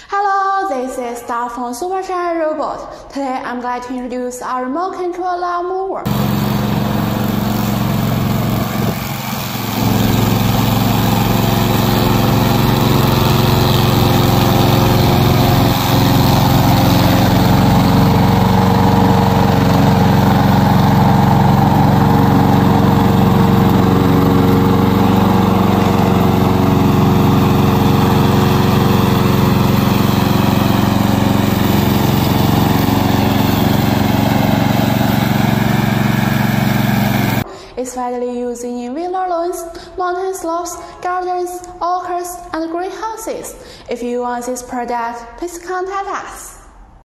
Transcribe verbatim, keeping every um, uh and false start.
Hello, this is Star from SUPERSHINE ROBOT. Today I'm going to introduce our remote control lawnmower. It's widely used in villa lawns, mountain slopes, gardens, orchards, and greenhouses. If you want this product, please contact us.